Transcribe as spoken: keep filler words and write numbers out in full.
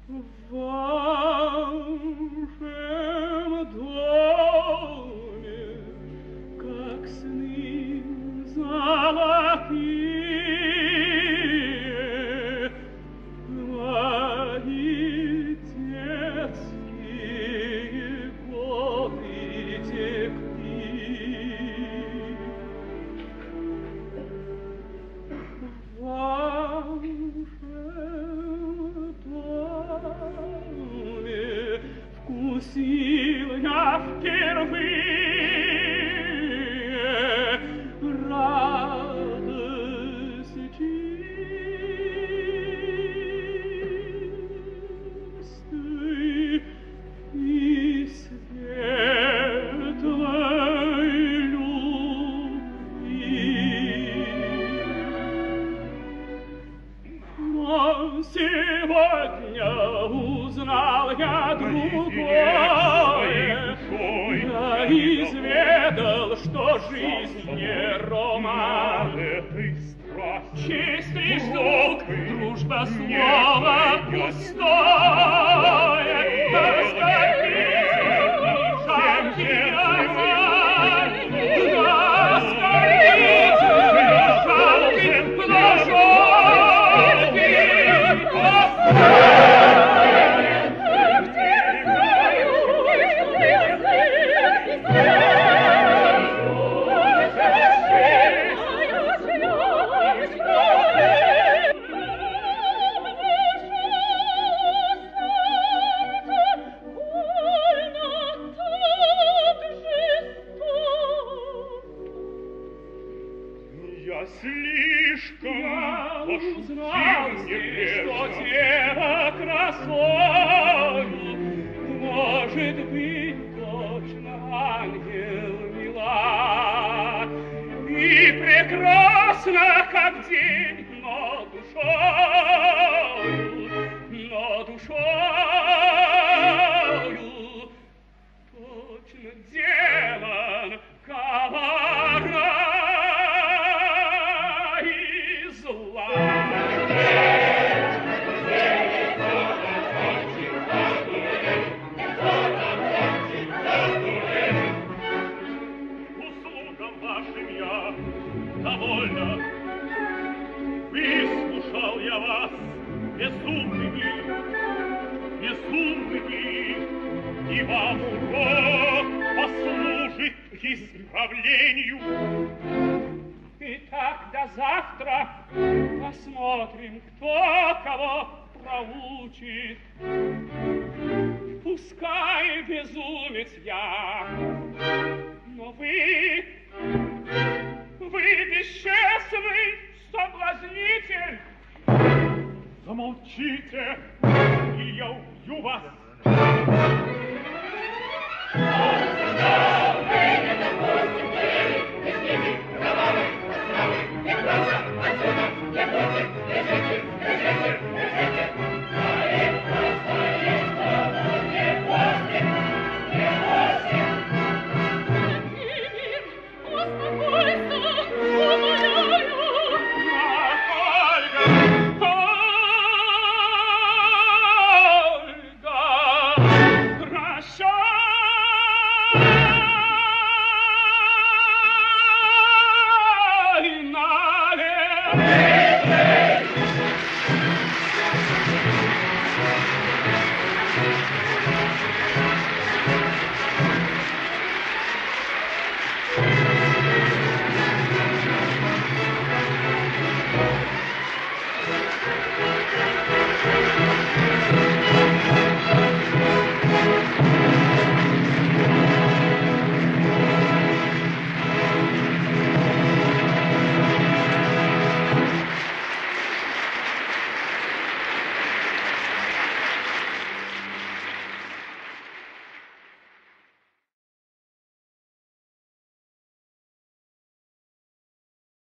вашем доме, как сны золотые, мои детские годы текли. В вашем доме вкусил я впервые радость чистой и светлой любви. Но сегодня узнал я другое, я изведал, что жизнь не роман. Честь лишь долг, дружба слово пустое. Расскажите, жалкий роман, расскажите, жалкий плажок. Я слишком Я вашу узнал жизнь не здесь, что прежу. тело красою может быть точно ангел мила и прекрасна, как день, но душою, но душою точно делан коварна и зла. Услугам вашим я довольна. Выслушал я вас, безумными, безумными, и вам урок послужит к исправлению. Итак, до завтра посмотрим, кто кого проучит. Пускай безумец я, но вы, вы бесчестный соблазнитель. Замолчите, и я убью вас.